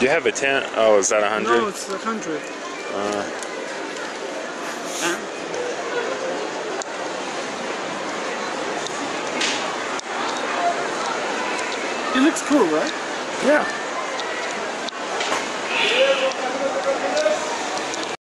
You have a 10? Oh, is that 100? No, it's 100. It looks cool, right? Yeah.